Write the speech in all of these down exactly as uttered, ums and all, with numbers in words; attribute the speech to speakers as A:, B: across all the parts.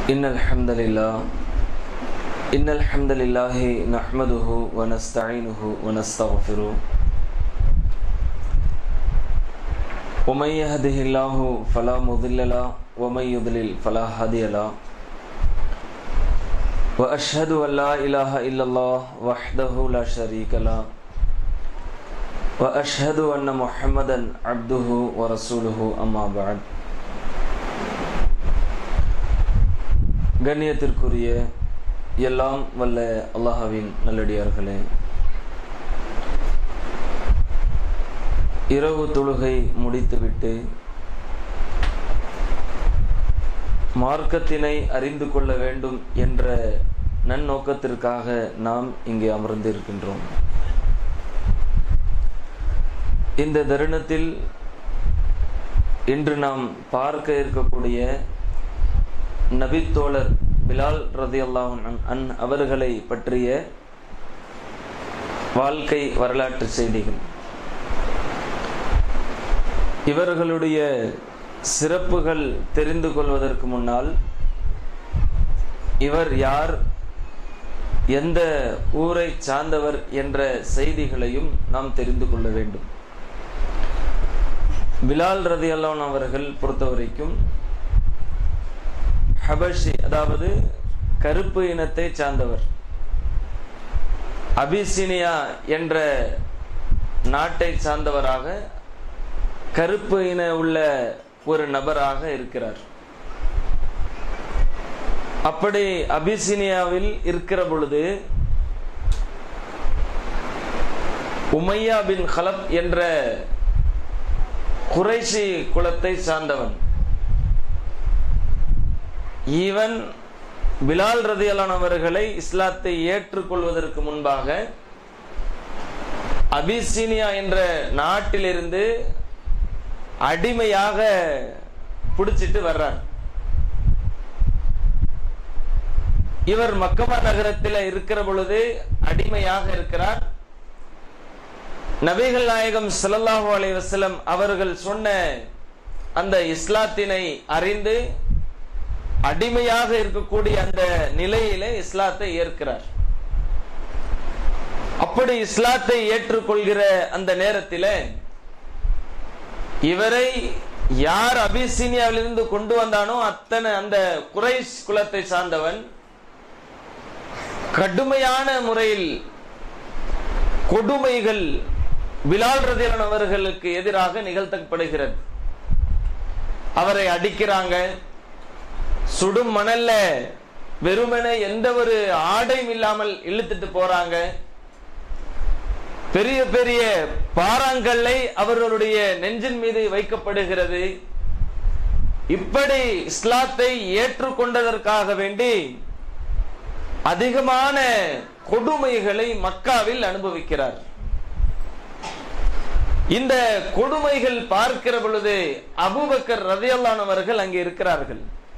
A: إن الحمد لله إن الحمد لله نحمده ونستعينه ونستغفره ومن يهده الله فلا مضل له ومن يضلل فلا هادي له وأشهد أن لا إله إلا الله وحده لا شريك له وأشهد أن محمدا عبده ورسوله أما بعد. கண்ணியத்திற்குரிய எல்லாம் வல்ல அல்லாஹ்வின் நல்லடியார்களே, இரவு தொழுகை முடித்துவிட்டு மார்க்கத்தினை அறிந்து கொள்ள வேண்டும் என்ற நன்னோக்கத்திற்காக நாம் இங்கே அமர்ந்திருக்கின்றோம். இந்த தருணத்தில் இன்று நாம் பார்க்க இருக்கக்கூடிய நபித்தோழர் பிலால் ரலியல்லாஹு அன்ஹு அவர்களை பற்றிய வாழ்க்கை வரலாற்று செய்திகள். இவர்களுடைய சிறப்புகள் தெரிந்து கொள்வதற்கு முன்னால் இவர் யார், எந்த ஊரை சார்ந்தவர் என்ற செய்திகளையும் நாம் தெரிந்து கொள்ள வேண்டும். பிலால் ரலியல்லாஹு அன்ஹு அவர்கள் பொறுத்தவரைக்கும் ஹபஷி, அதாவது கருப்பு இனத்தை சார்ந்தவர். அபிசீனியா என்ற நாட்டை சார்ந்தவராக கருப்பு இன உள்ள ஒரு நபராக இருக்கிறார். அப்படி அபிசீனியாவில் இருக்கிற பொழுது உமையா பின் கலப் என்ற குறைஷி குலத்தை சார்ந்தவன். இவன் பிலால் ரலியல்லாஹு அன்ஹு அவர்களை இஸ்லாத்தை ஏற்றுக்கொள்வதற்கு முன்பாக அபிசீனியா என்ற நாட்டிலிருந்து அடிமையாக பிடிச்சிட்டு வர்றார். இவர் மக்கமா நகரத்தில் இருக்கிற பொழுது அடிமையாக இருக்கிறார். நபிகள் நாயகம் ஸல்லல்லாஹு அலைஹி வஸல்லம் அவர்கள் சொன்ன அந்த இஸ்லாத்தினை அறிந்து அடிமையாக இருக்கக்கூடிய அந்த நிலையிலே இஸ்லாத்தை ஏற்கிறார். அப்படி இஸ்லாத்தை ஏற்றுக்கொள்கிற அந்த நேரத்தில் இவரை யார் அபிசீனியாவிலிருந்து கொண்டு வந்தானோ அத்தனை அந்த குறைஷ் குலத்தை சார்ந்தவன் கடுமையான முறையில் கொடுமைகள் பிலால் ரலியல்லாஹு அன்ஹு அவர்களுக்கு எதிராக நிகழ்த்தப்படுகிறது. அவரை அடிக்கிறாங்க, சுடும் மணல்ல வெறுமனே எந்த ஒரு ஆடையும் இல்லாமல் இழுத்துட்டு போறாங்க. பெரிய பெரிய பாறாங்கல்லை அவர்களுடைய நெஞ்சின் மீது வைக்கப்படுகிறது. இப்படி இஸ்லாத்தை ஏற்றுக்கொண்டதற்காக வேண்டி அதிகமான கொடுமைகளை மக்காவில் அனுபவிக்கிறார். இந்த கொடுமைகள் பார்க்கிற பொழுது அபூபக்கர் ரலியல்லாஹு அன்ஹு அவர்கள் அங்கே இருக்கிறார்கள்.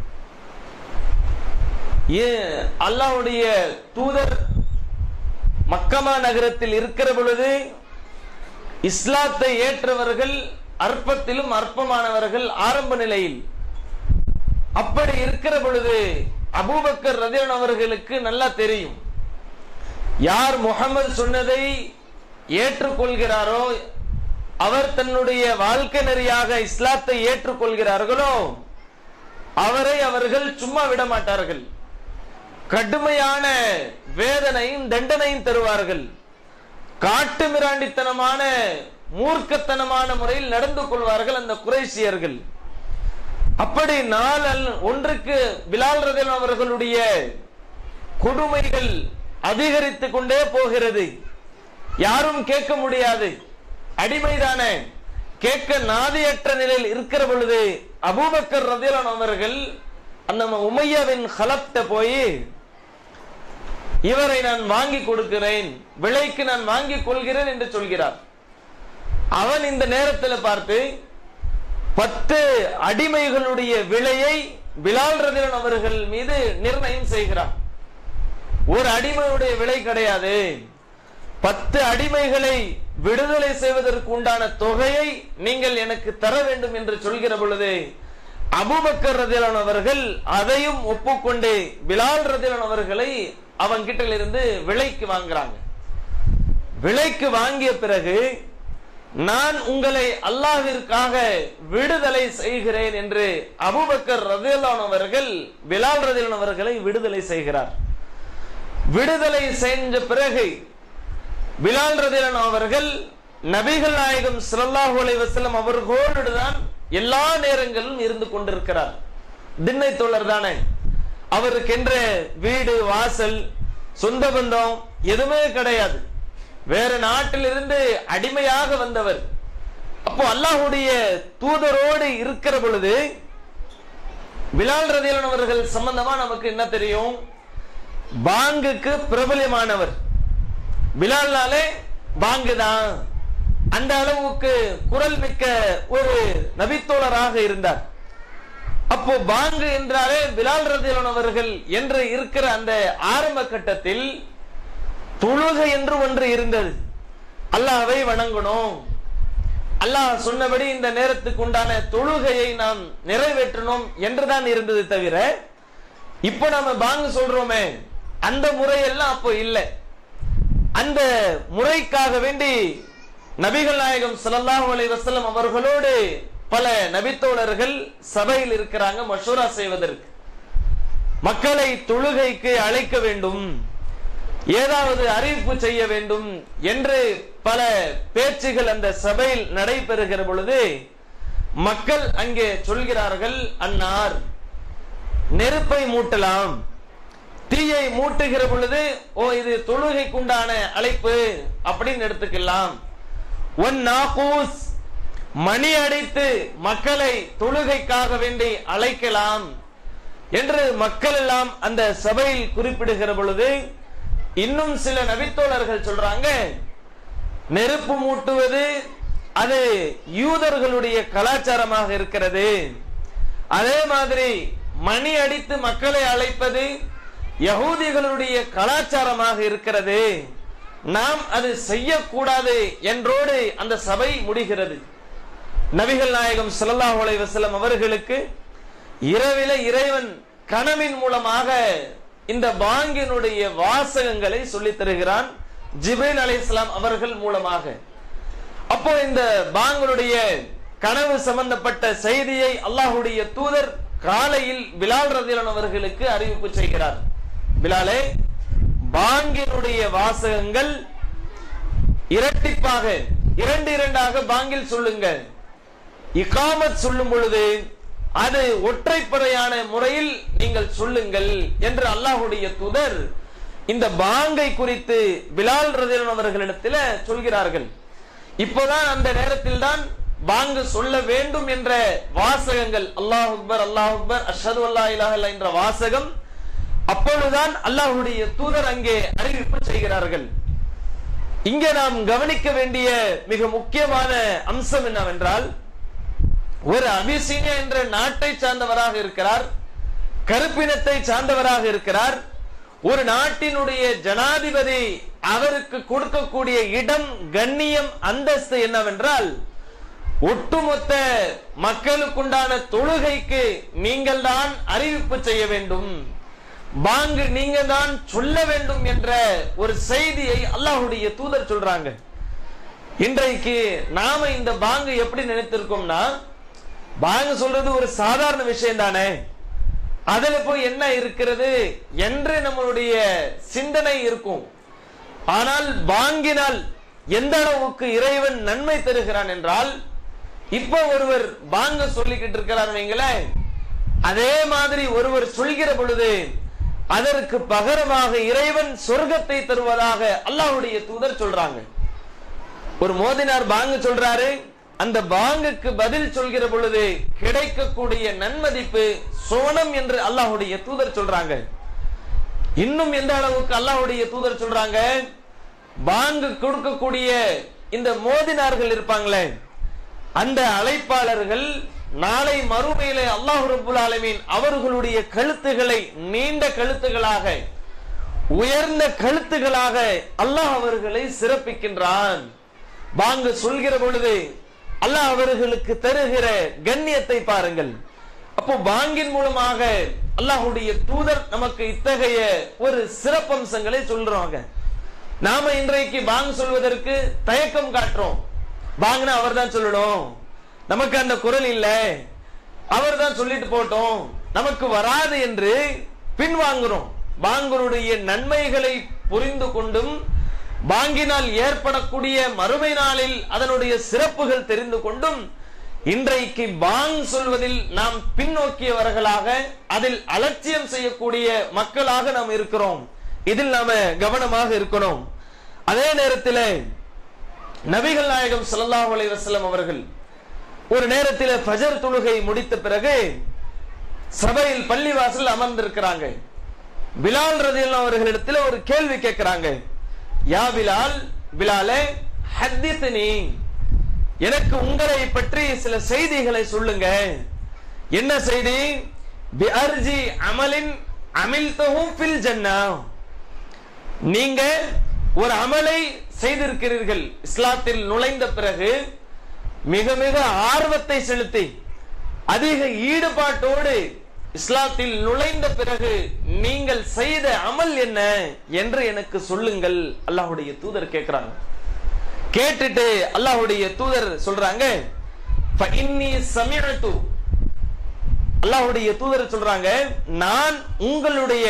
A: அல்லாஹ்வுடைய தூதர் மக்கமா நகரத்தில் இருக்கிற பொழுது இஸ்லாத்தை ஏற்றவர்கள் அற்பத்திலும் அற்பமானவர்கள் ஆரம்ப நிலையில். அப்படி இருக்கிற பொழுது அபூபக்கர் ரலியல்லாஹு அன்ஹு அவர்களுக்கு நல்லா தெரியும், யார் முஹம்மது சொன்னதை ஏற்றுக்கொள்கிறாரோ, அவர் தன்னுடைய வாழ்க்கை நெறியாக இஸ்லாத்தை ஏற்றுக்கொள்கிறார்களோ அவரை அவர்கள் சும்மா விட மாட்டார்கள். கடுமையான வேதனையும் தண்டனையும் தருவார்கள். காட்டு மிராண்டித்தனமான மூர்க்கத்தனமான முறையில் நடந்து கொள்வார்கள் அந்த குறைஷியர்கள். அப்படி நாள் ஒன்றுக்கு பிலால் ரலியல்லாஹு அன்ஹு அவர்களுடைய கொடுமைகள் அதிகரித்து கொண்டே போகிறது. யாரும் கேட்க முடியாது, அடிமைதானே, கேட்க நாதியற்ற நிலையில் இருக்கிற பொழுது அபூபக்கர் ரலியல்லாஹு அன்ஹு அவர்கள் அந்த உமையா பின் கலப்ட போய், இவரை நான் வாங்கி கொடுக்கிறேன், விலைக்கு நான் வாங்கி கொள்கிறேன் என்று சொல்கிறார். அவன் இந்த நேரத்தில் பார்த்து பத்து அடிமைகளுடைய விலையை பிலால் ரலியல்லாஹு அன்ஹு அவர்கள் மீது நிர்ணயம் செய்கிறார். ஒரு அடிமையுடைய விலை கிடையாது, பத்து அடிமைகளை விடுதலை செய்வதற்கு உண்டான தொகையை நீங்கள் எனக்கு தர வேண்டும் என்று சொல்கிற பொழுது அபூபக்கர் ரலியல்லாஹு அவர்கள் அதையும் ஒப்புக்கொண்டு பிலால் ரலியல்லாஹு அவர்களை அவங்க கிட்ட இருந்து விலைக்கு வாங்குறாங்க. விலைக்கு வாங்கிய பிறகு நான் உங்களை அல்லாஹ்விற்காக விடுதலை செய்கிறேன் என்று அபூபக்கர் ரலியல்லாஹு அவர்கள் பிலால் ரலியல்லாஹு அவர்களை விடுதலை செய்கிறார். விடுதலை செஞ்ச பிறகு பிலால் ரலியல்லாஹு அவர்கள் நபிகள் நாயகம் ஸல்லல்லாஹு அலைஹி வஸல்லம் அவர்களோடு தான் எல்லா நேரங்களிலும் இருந்து கொண்டிருக்கிறார். திண்ணை தோழர் தானே, அவருக்கென்ற வீடு வாசல் சொந்த பந்தம் எதுவுமே கிடையாது. வேற நாட்டிலிருந்து அடிமையாக வந்தவர். அப்போ அல்லாஹ்வுடைய தூதரோடு இருக்கிற பொழுது பிலால் ரலியல்லாஹு அவர்கள் சம்பந்தமா நமக்கு என்ன தெரியும்? பாங்குக்கு பிரபலமானவர். பிலால்னாலே பாங்கு தான், அந்த அளவுக்கு குரல் மிக்க ஒரு நபித்தோழராக இருந்தார். அப்போ பாங்கு என்றாலே பிலால் ரலியல்லாஹு அவர்கள் என்று இருக்கிற அந்த ஆரம்ப கட்டத்தில் தொழுகை என்று ஒன்று இருந்தது. அல்லாஹ்வை வணங்கணும், அல்லாஹ் சொன்னபடி இந்த நேரத்துக்கு உண்டான தொழுகையை நாம் நிறைவேற்றணும் என்றுதான் இருந்தது தவிர, இப்போ நாம பாங்கு சொல்றோமே அந்த முறையெல்லாம் அப்போ இல்லை. அந்த முறைக்காக வேண்டி நபிகள் நாயகம் ஸல்லல்லாஹு அலைஹி வஸல்லம் அவர்களோடு பல நபித்தோழர்கள் சபையில் இருக்கிறாங்க மஷூரா செய்வதற்கு. மக்களை தொழுகைக்கு அழைக்க வேண்டும், ஏதாவது அறிவிப்பு செய்ய வேண்டும் என்று பல பேச்சுகள் அந்த சபையில் நடைபெறுகிற பொழுது மக்கள் அங்கே சொல்கிறார்கள், அன்னார் நெருப்பை மூட்டலாம், தீயை மூட்டுகிற பொழுது ஓ இது தொழுகைக்குண்டான அழைப்பு அப்படின்னு எடுத்துக்கலாம். ஒன் நாகூஸ் மணி அடித்து மக்களை தொழுகைக்காக வேண்டி அழைக்கலாம் என்று மக்கள் எல்லாம் அந்த சபையில் குறிப்பிடுகிற பொழுது இன்னும் சில நபித்தோழர்கள் சொல்றாங்க, நெருப்பு மூட்டுவது அது யூதர்களுடைய கலாச்சாரமாக இருக்கிறது, அதே மாதிரி மணி அடித்து மக்களை அழைப்பது யகூதிகளுடைய கலாச்சாரமாக இருக்கிறது, நாம் அது செய்யக்கூடாது என்றோடு அந்த சபை முடிகிறது. நபிகள் நாயகம் ஸல்லல்லாஹு அலைஹி வஸல்லம் அவர்களுக்கு இரவில இறைவன் கனவின் மூலமாக இந்த பாங்கினுடைய வாசகங்களை சொல்லித் தருகிறான் ஜிப்ரீல் அலைஹிஸ்ஸலாம் அவர்கள் மூலமாக. அப்போ இந்த பாங்கினுடைய கனவு சம்பந்தப்பட்ட செய்தியை அல்லாஹ்வுடைய தூதர் காலையில் பிலால் ரலியல்லாஹு அவர்களுக்கு அறிவிப்பு செய்கிறார். பிலாலே, பாங்கினுடைய வாசகங்கள் இரட்டிப்பாக இரண்டு இரண்டாக பாங்கில் சொல்லுங்க, இகாமத் சொல்லும் பொழுது அது ஒற்றைப்படையான முறையில் நீங்கள் சொல்லுங்கள் என்று அல்லாஹ்வுடைய தூதர் இந்த பாங்கை குறித்து பிலால் ரலியல்லாஹு அவர்களிடத்தில் சொல்கிறார்கள். இப்போதான் அந்த நேரத்தில் தான் பாங்கு சொல்ல வேண்டும் என்ற வாசகங்கள், அல்லாஹ் அக்பர் அல்லாஹ் அக்பர் அஷ்ஹது அல்லா இலாஹ இல்லல்லாஹ் என்ற வாசகம் அப்பொழுதுதான் அல்லாஹ்வுடைய தூதர் அங்கே அறிவிப்பு செய்கிறார்கள். இங்கே நாம் கவனிக்க வேண்டிய மிக முக்கியமான அம்சம் என்னவென்றால், ஒரு அபிசீனியா என்ற நாட்டை சார்ந்தவராக இருக்கிறார், கருப்பினத்தை சார்ந்தவராக இருக்கிறார். ஒரு நாட்டினுடைய ஜனாதிபதி, அவருக்கு கொடுக்கக்கூடிய இடம், கண்ணியம், அந்தஸ்து என்னவென்றால், ஒட்டுமொத்த மக்களுக்குண்டான தொழுகைக்கு நீங்கள் தான் அறிவிப்பு செய்ய வேண்டும், பாங்கு நீங்க தான் சொல்ல வேண்டும் என்ற ஒரு செய்தியை அல்லாஹ்வுடைய தூதர் சொல்றாங்க. இன்றைக்கு நாம இந்த பாங்கு எப்படி நினைத்திருக்கோம்னா, பாங்கு சொல்றது ஒரு சாதாரண விஷயம் தானே, அதுல போய் என்ன இருக்கிறது என்று நம்மளுடைய சிந்தனை இருக்கும். ஆனால் பாங்கினால் எந்த அளவுக்கு இறைவன் நன்மை தருகிறான் என்றால், இப்ப ஒருவர் பாங்க சொல்லிக்கிட்டு இருக்கிறார் வைங்களேன், அதே மாதிரி ஒருவர் சொல்கிற பொழுது அதற்கு பகரமாக இறைவன் சொர்க்கத்தை தருவதாக அல்லாஹ்வுடைய தூதர் சொல்றாங்க. ஒரு மோதினார் பாங்கு சொல்றாரு, அந்த பாங்குக்கு பதில் சொல்கிற பொழுது கிடைக்கக்கூடிய நன்மதிப்பு சோனம் என்று அல்லாஹ்வுடைய தூதர் சொல்றாங்க. இன்னும் எந்த அளவுக்கு அல்லாஹ்வுடைய தூதர் சொல்றாங்க, பாங்கு கொடுக்கக்கூடிய இந்த மோதினார்கள் இருப்பாங்களே, அந்த அழைப்பாளர்கள் நாளை மறுமையிலே அல்லாஹ் ரப்புல் ஆலமீன் அவர்களுடைய கழுத்துகளை நீண்ட கழுத்துகளாக, உயர்ந்த கழுத்துகளாக அல்லாஹ் அவர்களை சிறப்பிக்கின்றான். பாங்கு சொல்கிற பொழுது அல்லாஹ் அவர்களுக்கு தருகிற கண்ணியத்தை பாருங்கள். அப்போ பாங்கின் மூலமாக அல்லாஹ்வுடைய தூதர் நமக்கு இத்தகைய ஒரு சிறப்பம்சங்களை சொல்றாங்க. நாம இன்றைக்கு பாங் சொல்வதற்கு தயக்கம் காட்டுறோம். பாங்னா அவர் தான் சொல்லணும், நமக்கு அந்த குரல் இல்ல, அவர் தான் சொல்லிட்டு போட்டோம், நமக்கு வராது என்று பின்வாங்குறோம். பாங்கருடைய நன்மைகளை புரிந்து கொண்டும் பாங்கினால் ஏற்படக்கூடிய மறுமை நாளில் அதனுடைய சிறப்புகள் தெரிந்து கொண்டும் இன்றைக்கு பாங் சொல்வதில் நாம் பின்னோக்கியவர்களாக, அதில் அலட்சியம் செய்யக்கூடிய மக்களாக நாம் இருக்கிறோம். இதில் நாம கவனமாக இருக்கணும். அதே நேரத்தில் நபிகள் நாயகம் ஸல்லல்லாஹு அலைஹி வஸல்லம் அவர்கள் ஒரு நேரத்தில் ஃபஜர் தொழுகை முடித்த பிறகு சபையில் பள்ளிவாசல் அமர்ந்திருக்கிறாங்க. பிலால் ரலியல்லாஹு அவர்களிடத்தில் ஒரு கேள்வி கேட்கிறாங்க. யா பிலால், பிலாலே ஹத்தித்னி, எனக்கு உங்களை பற்றி சில செய்திகளை சொல்லுங்க. என்ன செய்தி? பி அர்ஜி அமலின் அமில்தஹு ஃபில் ஜன்னah, நீங்க ஒரு அமலை செய்திருக்கிறீர்கள், இஸ்லாத்தில் நுழைந்த பிறகு மிக மிக ஆர்வத்தை செலுத்தி அதிக ஈடுபாட்டோடு இஸ்லாத்தில் நுழைந்த பிறகு நீங்கள் செய்த அமல் என்ன என்று எனக்கு சொல்லுங்கள். அல்லாஹ்வுடைய தூதர் கேட்கிறாங்க. கேட்டுட்டு அல்லாஹ்வுடைய தூதர் சொல்றாங்க, ஃபஇன்னி சமிஅது, அல்லாஹ்வுடைய தூதர் சொல்றாங்க, நான் உங்களுடைய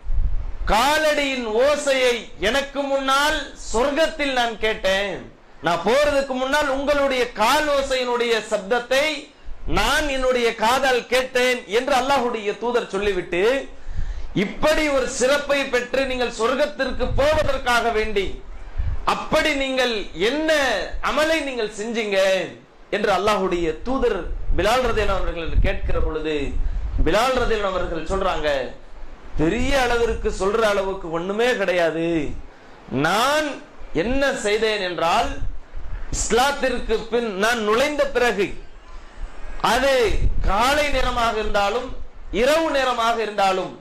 A: காலடியின் ஓசையை எனக்கு முன்னால் சொர்க்கத்தில் நான் கேட்டேன். நான் போறதுக்கு முன்னால் உங்களுடைய கால் ஓசையினுடைய சப்தத்தை நான் என்னுடைய காதால் கேட்டேன் என்று அல்லாஹ்வுடைய தூதர் சொல்லிவிட்டு, இப்படி ஒரு சிறப்பை பெற்று நீங்கள் சொர்க்கத்திற்கு போவதற்காக வேண்டி அப்படி நீங்கள் என்ன அமலை நீங்கள் செஞ்சீங்க என்று அல்லாஹ்வுடைய தூதர் பிலால் ரலியல்லாஹு அவர்கள் கேட்கிற பொழுது பிலால் ரலியல்லாஹு அவர்கள் சொல்றாங்க, பெரிய அளவிற்கு சொல்ற அளவுக்கு ஒண்ணுமே கிடையாது. நான் என்ன செய்தேன் என்றால், இஸ்லாத்திற்கு பின் நான் நுழைந்த பிறகு அது காலை நேரமாக இருந்தாலும் இரவு நேரமாக இருந்தாலும்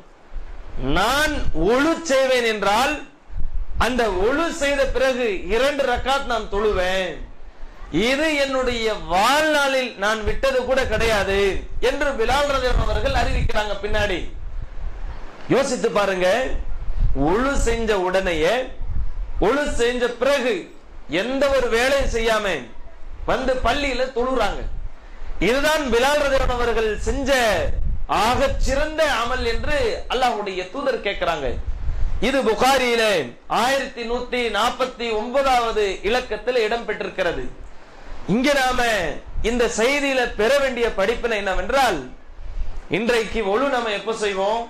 A: நான் ஒழு செய்வேன் என்றால் அந்த ஒழு செய்த பிறகு இரண்டு ரக்காத் நான் தொழுவேன். இது என்னுடைய வாழ்நாளில் நான் விட்டது கூட கிடையாது என்று பிலால் ரலியல்லாஹு அவர்கள் அறிவிக்கிறாங்க. பின்னாடி யோசித்து பாருங்க, ஒழு செஞ்ச உடனேயே, ஒழு செஞ்ச பிறகு எந்த ஒரு வேலையும் செய்யாம வந்து பள்ளியில தொழுறாங்க. இதுதான் பிலால் ரலியல்லாஹு அவர்கள் செஞ்ச ஆக சிறந்த அமல் என்று அல்லாஹ்வுடைய தூதர் கேட்கிறாங்க. இது புகாரியில ஆயிரத்தி நூத்தி நாற்பத்தி ஒன்பதாவது இலக்கத்தில் இடம் பெற்றிருக்கிறது. இங்க நாம இந்த செய்தியில பெற வேண்டிய படிப்பினை என்னவென்றால், இன்றைக்கு ஒழு நம்ம எப்ப செய்வோம்?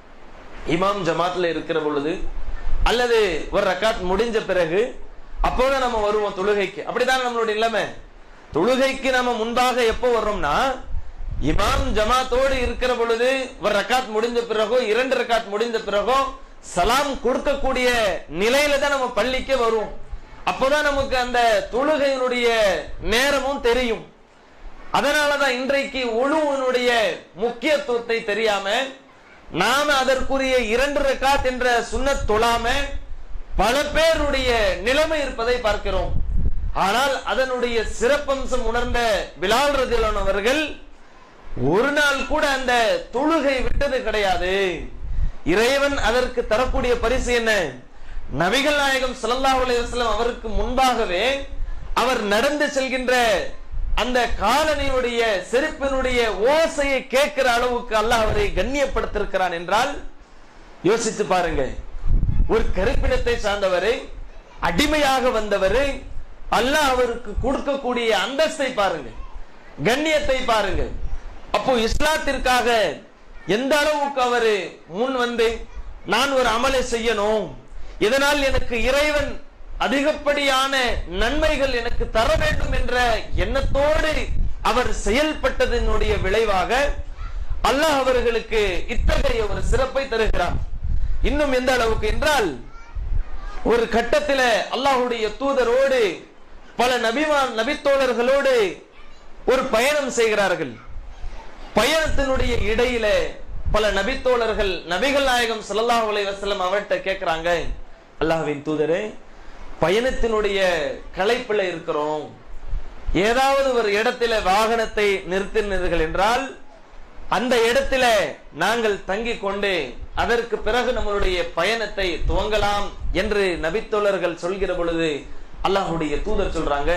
A: இமாம் ஜமாத்ல இருக்கிற பொழுது அல்லது ஒரு ரக்காத் முடிஞ்ச பிறகு அப்போதான் நம்ம வருவோம் தொழுகைக்கு. அப்படிதான் நம்மளுடைய நிலைமை. தொழுகைக்கு நம்ம முன்பாக எப்போ வர்றோம்னா, இமாம் ஜமாத்தோடு இருக்கிற பொழுது ஒரு ரக்காத் முடிஞ்ச பிறகோ இரண்டு ரக்காத் முடிஞ்ச பிறகோ சலாம் கொடுக்கக்கூடிய நிலையில தான் நம்ம பள்ளிக்கு வருவோம். அப்போதான் நமக்கு அந்த தொழுகையினுடைய நேரமும் தெரியும். அதனாலதான் இன்றைக்கு ஒழுவனுடைய முக்கியத்துவத்தை தெரியாம நாம அதற்குரிய இரண்டு ரக்காத் என்ற சுன்னத் தொழாம பல பேருடைய நிலைமை இருப்பதை பார்க்கிறோம். ஆனால் அதனுடைய சிறப்பம்சம் உணர்ந்த பிலால் ரலியல்லாஹு அவர்கள் ஒரு நாள் கூட அந்த தொழுகை விட்டது கிடையாது. இறைவன் அதற்கு தரக்கூடிய பரிசு என்ன? நபிகள் நாயகம் ஸல்லல்லாஹு அலைஹி வஸல்லம் அவருக்கு முன்பாகவே அவர் நடந்து செல்கின்ற அந்த காலனியுடைய செருப்பினுடைய ஓசையை கேட்கிற அளவுக்கு அல்லாஹ் அவரை கண்ணியப்படுத்திருக்கிறான் என்றால் யோசித்து பாருங்க. ஒரு கருப்பிடத்தை சார்ந்தவரை, அடிமையாக வந்தவரை, அல்லாஹ் அவருக்கு கொடுக்கக்கூடிய அந்தஸ்தை பாருங்க, கண்ணியத்தை பாருங்க. அப்போ இஸ்லாத்திற்காக எந்த அளவுக்கு அவரு முன் வந்து நான் ஒரு அமலை செய்யணும், இதனால் எனக்கு இறைவன் அதிகப்படியான நன்மைகள் எனக்கு தர வேண்டும் என்ற எண்ணத்தோடு அவர் செயல்பட்டதனுடைய விளைவாக அல்லாஹ் அவர்களுக்கு இத்தகைய ஒரு சிறப்பை தருகிறார். இன்னும் எந்த அளவுக்கு என்றால், ஒரு கட்டத்தில் அல்லாஹ்வுடைய தூதரோடு பல நபிமான் நபித்தோழர்களோடு ஒரு பயணம் செய்கிறார்கள். பயணத்தினுடைய இடையில பல நபித்தோழர்கள் நபிகள் நாயகம் ஸல்லல்லாஹு அலைஹி வஸல்லம் அவர்கிட்ட கேட்கிறாங்க, அல்லாஹ்வின் தூதரே, பயணத்தினுடைய களைப்புல இருக்கிறோம், ஏதாவது ஒரு இடத்துல வாகனத்தை நிறுத்தினீர்கள் என்றால் அந்த இடத்துல நாங்கள் தங்கிக் கொண்டு அதற்கு பிறகு நம்மளுடைய பயணத்தை துவங்கலாம் என்று நபித்தோழர்கள் சொல்கிற பொழுது அல்லாஹ்வுடைய தூதர் சொல்றாங்க,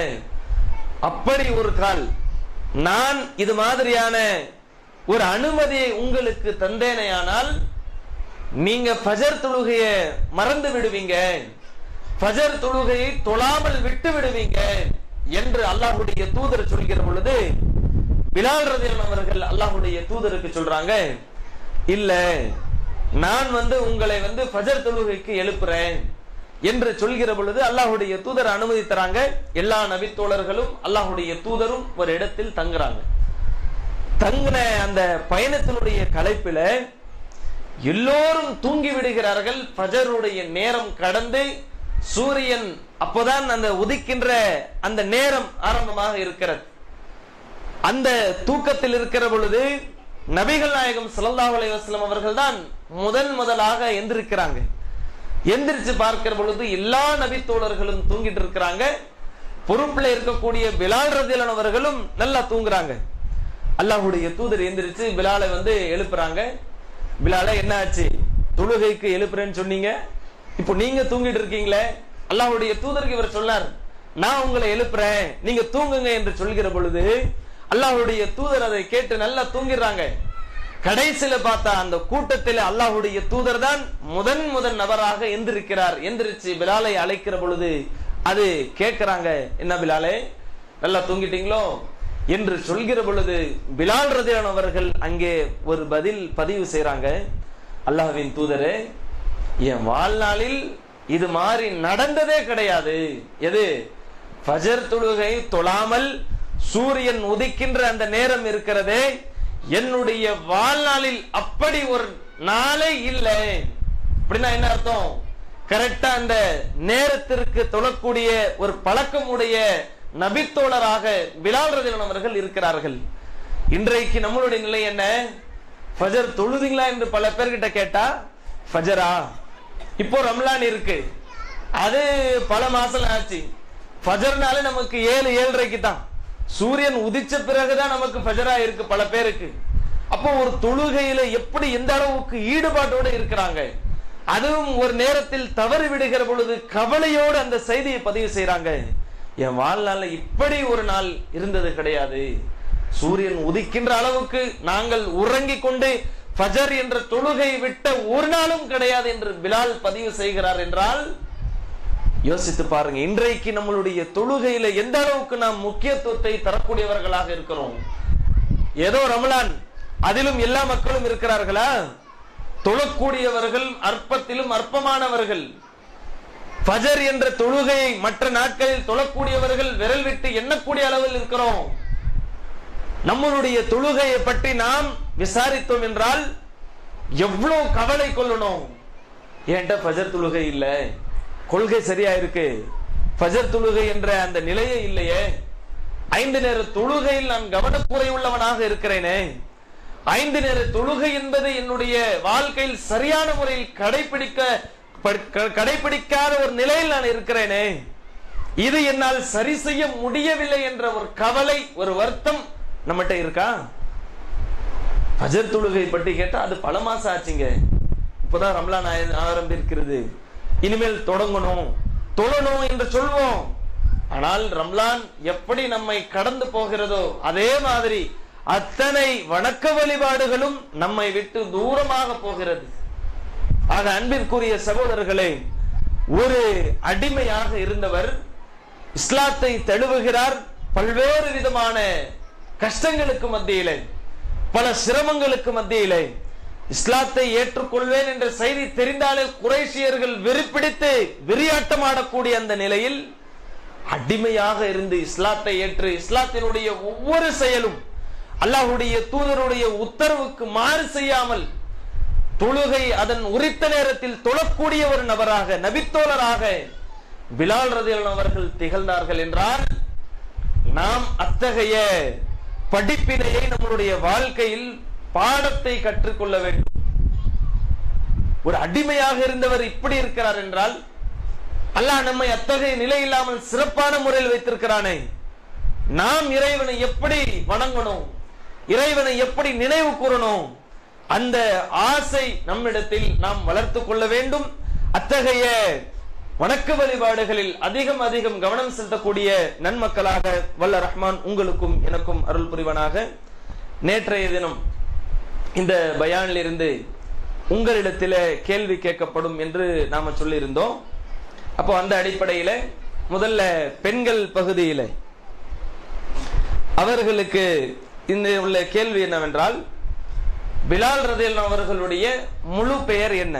A: அப்படி ஒரு கால் நான் இது மாதிரியான ஒரு அனுமதியை உங்களுக்கு தந்தேனையானால் நீங்க ஃபஜர் தொழுகைய மறந்து விடுவீங்க, ஃபஜர் தொழுகையை தொழாமல் விட்டு விடுவீங்க என்று அல்லாஹ்வுடைய தூதர் சொல்கிற பொழுது பிலால் ரலியல்லாஹு அவர்கள் அல்லாஹ்வுடைய தூதருக்கு சொல்றாங்க, இல்ல நான் வந்து உங்களை வந்து ஃபஜர் தொழுகைக்கு எழுப்புறேன் என்று சொல்கிற பொழுது அல்லாஹ்வுடைய தூதர் அனுமதி தராங்க. எல்லா நபித்தோழர்களும் அல்லாஹ்வுடைய தூதரும் ஒரு இடத்தில் தங்குறாங்க. தங்கின அந்த பயணத்தினுடைய களைப்பில எல்லோரும் தூங்கி விடுகிறார்கள். ஃபஜருடைய நேரம் கடந்து சூரியன் அப்போதான் அந்த உதிக்கின்ற அந்த நேரம் ஆரம்பமாக இருக்கிறது. அந்த தூக்கத்தில் இருக்கிற பொழுது நபிகள் நாயகம் ஸல்லல்லாஹு அலைஹி வஸல்லம் அவர்கள் தான் முதன் முதலாக எந்திருக்கிறாங்க. எந்திரிச்சு பார்க்கிற பொழுது எல்லா நபி தோழர்களும் தூங்கிட்டு இருக்கிறாங்க. பொறுப்புல இருக்கக்கூடிய பிலால் ரலியல்லாஹு அவர்களும் நல்லா தூங்குறாங்க. அல்லாஹ்வுடைய தூதர் எந்திரிச்சு பிலாலை வந்து எழுப்புறாங்க. பிலாலை என்ன ஆச்சு, தொழுகைக்கு எழுப்புறேன்னு சொன்னீங்க, இப்போ நீங்க தூங்கிட்டு இருக்கீங்களே. அல்லாஹ்வுடைய தூதருக்கு இவர் சொன்னார், நான் உங்களை எழுப்புறேன், நீங்க தூங்குங்க என்று சொல்கிற பொழுது அல்லாஹ்வுடைய தூதர் அதை கேட்டு நல்லா தூங்கிடுறாங்க. கடைசியில பார்த்தா அந்த கூட்டத்தில் அல்லாஹ்வுடைய தூதர் தான் முதன் முதன் நபராக எந்திருக்கிறார். எந்திரிச்சு பிலாலை அழைக்கிற பொழுது அது கேட்கிறாங்க, என்ன பிலாலே நல்லா தூங்கிட்டீங்களோ என்று சொல்கிற பொழுது பிலால் ரலியல்லாஹு அவர்கள் அங்கே ஒரு பதில் பதிவு செய்றாங்க, அல்லாஹ்வின் தூதரே, என் வாழ்நாளில் இது மாதிரி நடந்ததே கிடையாது. எது, ஃபஜர் தொழுகை தொழாமல் சூரியன் உதிக்கின்ற அந்த நேரம் இருக்கிறதே, என்னுடைய வாழ்நாளில் அப்படி ஒரு நாளே இல்லை. அப்படின்னா என்ன அர்த்தம், கரெக்டா அந்த நேரத்திற்கு தொழக்கூடிய ஒரு பழக்கம் உடைய நபித்தோழராக பிலால் ரலியல்லாஹு அவர்கள் இருக்கிறார்கள். இன்றைக்கு நம்மளுடைய நிலை என்ன, ஃபஜர் தொழுதீங்களா என்று பல பேர்கிட்ட கேட்டா ஃபஜரா, இப்போ ரம்லான் இருக்கு, அது பல மாசம் ஆச்சு. ஃபஜர்னாலே நமக்கு ஏழு ஏழரைக்கு தான், சூரியன் உதிச்ச பிறகுதான் நமக்கு ஃபஜரா இருக்கு பல பேருக்கு. அப்போ ஒரு தொழுகையில எப்படி எந்த அளவுக்கு ஈடுபாட்டோடு இருக்கிறாங்க. அதுவும் ஒரு நேரத்தில் தவறு விடுகிற பொழுது கவலையோடு அந்த செய்தியை பதிவு செய்யறாங்க, என் வாழ்நாள்ல இப்படி ஒரு நாள் இருந்தது கிடையாது, சூரியன் உதிக்கின்ற அளவுக்கு நாங்கள் உறங்கிக் கொண்டு ஃபஜர் என்ற தொழுகை விட்ட ஒரு நாளும் கிடையாது என்று பிலால் பதிவு செய்கிறார் என்றால் யோசித்து பாருங்க, இன்றைக்கு நம்மளுடைய தொழுகையில எந்த அளவுக்கு நாம் முக்கியத்துவத்தை தரக்கூடியவர்களாக இருக்கிறோம். ஏதோ ரமலான் அதிலும் எல்லா மக்களும் இருக்கிறார்களா, தொழக்கூடியவர்கள் அற்பத்திலும் அற்பமானவர்கள். ஃபஜர் என்ற தொழுகையை மற்ற நாட்களில் தொழக்கூடியவர்கள் விரல் விட்டு எண்ணக்கூடிய அளவில் இருக்கிறோம். நம்மளுடைய தொழுகையை பற்றி நாம் விசாரித்தோம் என்றால் எவ்வளவு கவலை கொள்ளணும். ஏன்டா ஃபஜர் தொழுகை இல்ல, கொள்கை சரியா இருக்கு, ஃபஜர் தொழுகை என்ற அந்த நிலையே இல்லையே, ஐந்து நேர தொழுகையில் நான் கவனக்குறை உள்ளவனாக இருக்கிறேனே, ஐந்து நேர தொழுகை என்பது என்னுடைய வாழ்க்கையில் சரியான முறையில் கடைபிடிக்க கடைபிடிக்காத ஒரு நிலையில் நான் இருக்கிறேனே, இது என்னால் சரி செய்ய முடியவில்லை என்ற ஒரு கவலை, ஒரு வருத்தம் நம்மகிட்ட இருக்கா? ஃபஜர் தொழுகை பற்றி கேட்டா அது பல மாசம் ஆச்சுங்க, இப்பதான் ரம்லான் ஆரம்பிக்கிறது, இனிமேல் தொடங்கணும் தொழணும் என்று சொல்வோம். ஆனால் ரம்லான் எப்படி நம்மை கடந்து போகிறதோ அதே மாதிரி அத்தனை வணக்க வழிபாடுகளும் நம்மை விட்டு தூரமாக போகிறது. ஆக அன்பிற்குரிய சகோதரர்களே, ஒரு அடிமையாக இருந்தவர் இஸ்லாத்தை தழுவுகிறார். பல்வேறு விதமான கஷ்டங்களுக்கு மத்தியிலே, பல சிரமங்களுக்கு மத்தியிலே இஸ்லாத்தை ஏற்றுக்கொள்வேன் என்ற செய்தி தெரிந்தாலே குறைஷியர்கள் வெறிப்பிடித்து வெறியாட்டம் ஆடக்கூடிய அந்த நிலையில் அடிமையாக இருந்து இஸ்லாத்தை ஏற்று இஸ்லாத்தினுடைய ஒவ்வொரு செயலும் அல்லாஹ்வுடைய தூதருடைய உத்தரவுக்கு மாறு செய்யாமல் தொழுகை அதன் உரித்த நேரத்தில் தொழக்கூடிய ஒரு நபராக, நபித்தோழராக பிலால் ரலியல்லாஹு அவர்கள் திகழ்ந்தார்கள் என்றால் நாம் அத்தகைய படிப்பினையை நம்மளுடைய வாழ்க்கையில் பாடத்தை கற்றுக்கொள்ள வேண்டும். ஒரு அடிமையாக இருந்தவர் இப்படி இருக்கிறார் என்றால் அல்லாஹ் நம்மை அத்தகைய நிலை இல்லாமல் சிறப்பான முறையில் வைத்திருக்கிறானே, நாம் இறைவனை எப்படி வணங்கணும், இறைவனை எப்படி நினைவு கூறணும், அந்த ஆசை நம்மிடத்தில் நாம் வளர்த்து கொள்ள வேண்டும். அத்தகைய வணக்க வழிபாடுகளில் அதிகம் அதிகம் கவனம் செலுத்தக்கூடிய நன்மக்களாக வல்ல ரஹ்மான் உங்களுக்கும் எனக்கும் அருள் புரிவனாக. நேற்றைய தினம் இந்த பயானில் இருந்து உங்களிடத்தில கேள்வி கேட்கப்படும் என்று நாம சொல்லியிருந்தோம். அப்போ அந்த அடிப்படையில முதல்ல பெண்கள் பகுதியில அவர்களுக்கு இந்த உள்ள கேள்வி என்னவென்றால், பிலால் ரலியல்லாஹு அவர்களுடைய முழு பெயர் என்ன?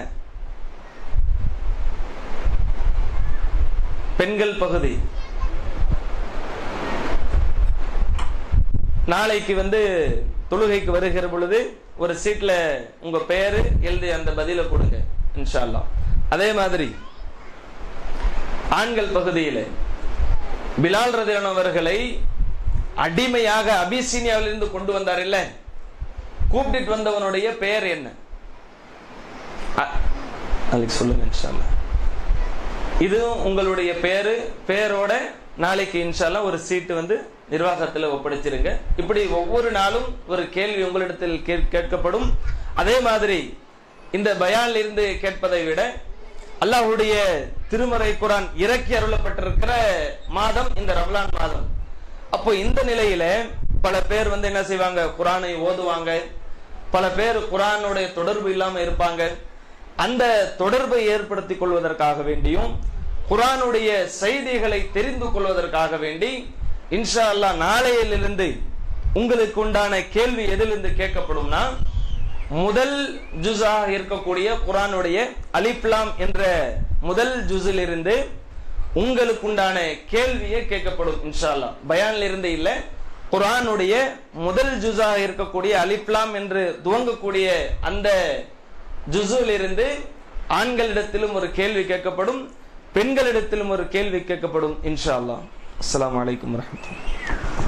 A: பெண்கள் பகுதி. நாளைக்கு வந்து தொழுகைக்கு வருகிற பொழுது ஒரு சீட்ல உங்க பெயரு எழுதி அந்த பதில கொடுங்க இன்ஷா அல்லாஹ். அதே மாதிரி ஆண்கள் பகுதியில் பிலால் ரலியல்லாஹு அவர்களை அடிமையாக அபிசீனியாவிலிருந்து கொண்டு வந்தார் இல்ல, கூப்பிட்டு வந்தவனுடைய பெயர் என்ன? நாளைக்கு சொல்லுங்க இன்ஷா அல்லாஹ். இதுவும் உங்களுடைய பேரு பெயரோட நாளைக்கு இன்ஷா அல்லாஹ் ஒரு சீட்டு வந்து நிர்வாகத்தில் ஒப்படைச்சிருங்க. இப்படி ஒவ்வொரு நாளும் ஒரு கேள்வி உங்களிடத்தில் கேட்கப்படும். அதே மாதிரி இந்த பயானில் இருந்து கேட்பதை விட அல்லாஹ்வுடைய திருமறை குர்ஆன் இறக்கி அருளப்பட்டிருக்கிற மாதம் இந்த ரமலான் மாதம். அப்போ இந்த நிலையில பல பேர் வந்து என்ன செய்வாங்க, குர்ஆனை ஓதுவாங்க. பல பேர் குர்ஆனுடைய தொடர்பு இல்லாம இருப்பாங்க. அந்த தொடர்பை ஏற்படுத்திக் கொள்வதற்காக வேண்டியும் குர்ஆனுடைய செய்திகளை தெரிந்து கொள்வதற்காக வேண்டி இன்ஷா அல்லாஹ் நாளையிலிருந்து உங்களுக்கு உண்டான கேள்வி எதிலிருந்து கேட்கப்படும்னா, முதல் ஜுஸா இருக்கக்கூடிய குர்ஆனுடைய அலிஃப் லாம் என்ற முதல் ஜுஸில் இருந்து உங்களுக்கு உண்டான கேள்வியே கேட்கப்படும் இன்ஷா அல்லாஹ். பயானில் இருந்து இல்ல, குர்ஆனுடைய முதல் ஜுஸா இருக்கக்கூடிய அலிஃப் லாம் என்று துவங்கக்கூடிய அந்த ஜுஸில் இருந்து ஆண்களிடத்திலும் ஒரு கேள்வி கேட்கப்படும், பெண்களிடத்திலும் ஒரு கேள்வி கேட்கப்படும் இன்ஷா அல்லாஹ். அஸ்ஸலாமு அலைக்கும் வரஹ்மத்துல்லாஹி.